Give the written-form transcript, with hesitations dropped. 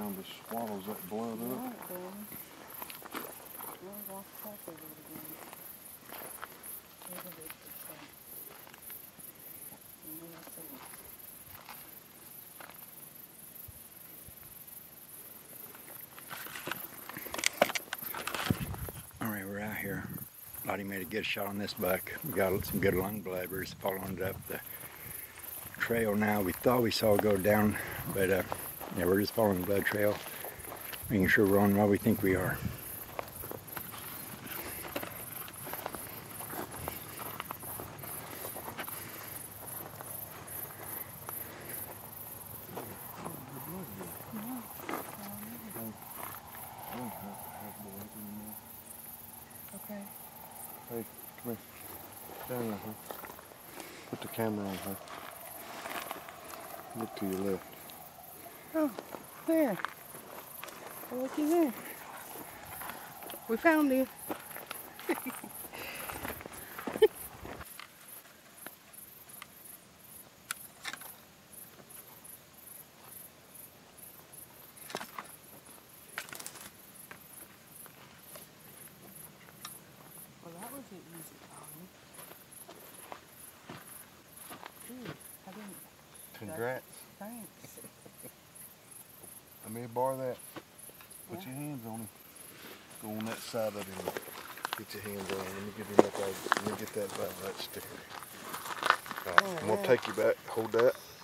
kind of swallows that blood up. Yeah, it does. I'll wash the top of it again. There's a big shot. And then I'll see it. Alright, we're out here. Lottie made a good shot on this buck. We got some good lung blabbers following it up the trail now. We thought we saw it go down, but yeah, we're just following the blood trail, making sure we're on what we think we are. Okay. Hey, come here. Down there, huh? Put the camera on her. Look to your left. Oh, there. Oh, looky there. We found it. Well, that was an easy time. Ooh, I didn't. Congrats. Thanks. Let me borrow that. Put Yeah. your hands on him. Go on that side of him. Get your hands on him. Let me get him up. Let me get that right sticker. Right, I'm gonna take you back. Hold that.